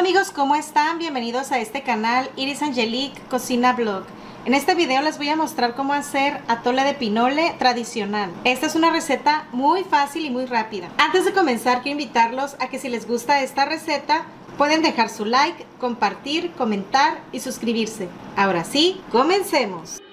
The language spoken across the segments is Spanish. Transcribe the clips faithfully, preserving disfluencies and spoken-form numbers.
amigos, ¿cómo están? Bienvenidos a este canal Iris Angelique Cocina Blog. En este video les voy a mostrar cómo hacer atole de pinole tradicional. Esta es una receta muy fácil y muy rápida. Antes de comenzar, quiero invitarlos a que si les gusta esta receta, pueden dejar su like, compartir, comentar y suscribirse. Ahora sí, comencemos.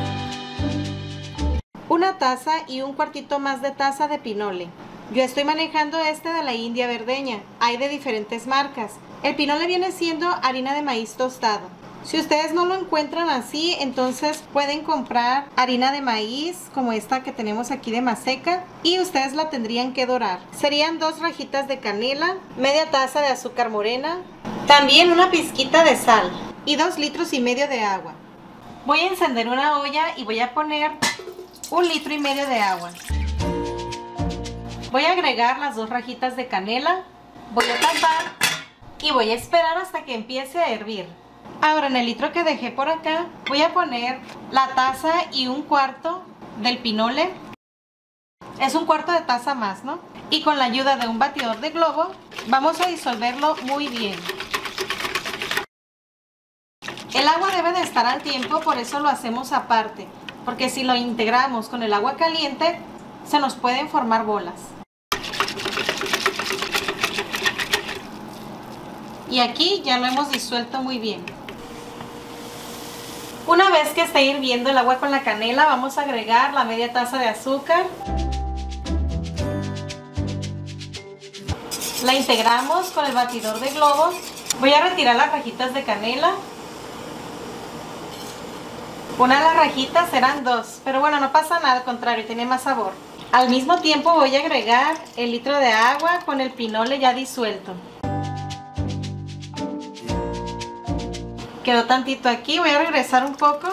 Una taza y un cuartito más de taza de pinole. Yo estoy manejando este de la India Verdeña. Hay de diferentes marcas. El pinole viene siendo harina de maíz tostado. Si ustedes no lo encuentran así, entonces pueden comprar harina de maíz como esta que tenemos aquí de maseca y ustedes la tendrían que dorar. Serían dos rajitas de canela, media taza de azúcar morena, también una pizquita de sal y dos litros y medio de agua. Voy a encender una olla y voy a poner un litro y medio de agua. Voy a agregar las dos rajitas de canela, voy a tapar y voy a esperar hasta que empiece a hervir. Ahora en el litro que dejé por acá voy a poner la taza y un cuarto del pinole. Es un cuarto de taza más, ¿no? Y con la ayuda de un batidor de globo vamos a disolverlo muy bien. El agua debe de estar al tiempo, por eso lo hacemos aparte, porque si lo integramos con el agua caliente se nos pueden formar bolas. Y aquí ya lo hemos disuelto muy bien. Una vez que esté hirviendo el agua con la canela, vamos a agregar la media taza de azúcar. La integramos con el batidor de globo. Voy a retirar las rajitas de canela. Una de las rajitas eran dos, pero bueno, no pasa nada, al contrario, tiene más sabor. Al mismo tiempo voy a agregar el litro de agua con el pinole ya disuelto. Quedó tantito aquí, voy a regresar un poco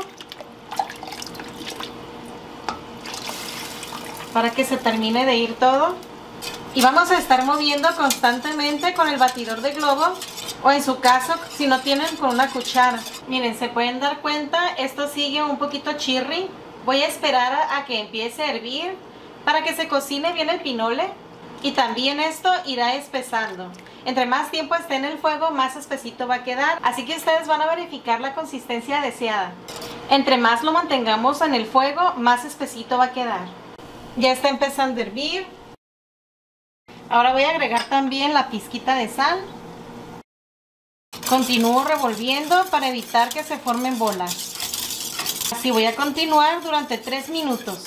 para que se termine de ir todo. Y vamos a estar moviendo constantemente con el batidor de globo o en su caso, si no tienen, con una cuchara. Miren, se pueden dar cuenta, esto sigue un poquito chirri. Voy a esperar a, a que empiece a hervir para que se cocine bien el pinole y también esto irá espesando. Entre más tiempo esté en el fuego, más espesito va a quedar, así que ustedes van a verificar la consistencia deseada. Entre más lo mantengamos en el fuego, más espesito va a quedar. Ya está empezando a hervir. Ahora voy a agregar también la pizquita de sal. Continúo revolviendo para evitar que se formen bolas. Así voy a continuar durante tres minutos.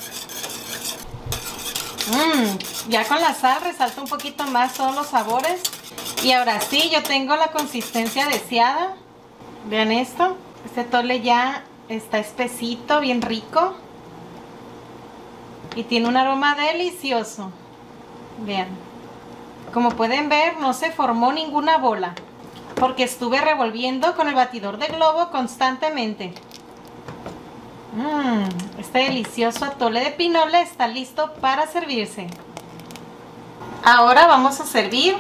Mmm, ya con la sal resalta un poquito más todos los sabores. Y ahora sí, yo tengo la consistencia deseada. Vean esto. Este atole ya está espesito, bien rico. Y tiene un aroma delicioso. Vean. Como pueden ver, no se formó ninguna bola, porque estuve revolviendo con el batidor de globo constantemente. Mmm, este delicioso atole de pinole está listo para servirse. Ahora vamos a servir.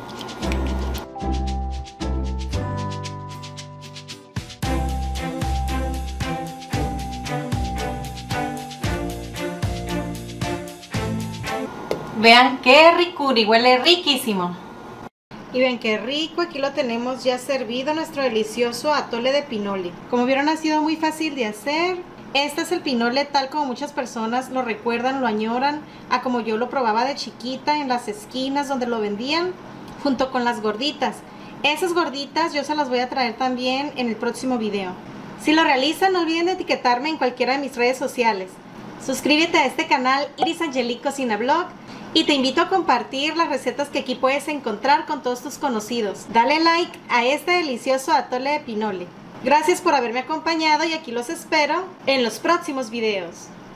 Vean qué ricura y huele riquísimo. Y ven qué rico, aquí lo tenemos ya servido, nuestro delicioso atole de pinole. Como vieron, ha sido muy fácil de hacer. Este es el pinole tal como muchas personas lo recuerdan, lo añoran, a como yo lo probaba de chiquita en las esquinas donde lo vendían, junto con las gorditas. Esas gorditas yo se las voy a traer también en el próximo video. Si lo realizan, no olviden de etiquetarme en cualquiera de mis redes sociales. Suscríbete a este canal Iris Angelique Cocina Blog y te invito a compartir las recetas que aquí puedes encontrar con todos tus conocidos. Dale like a este delicioso atole de pinole. Gracias por haberme acompañado y aquí los espero en los próximos videos.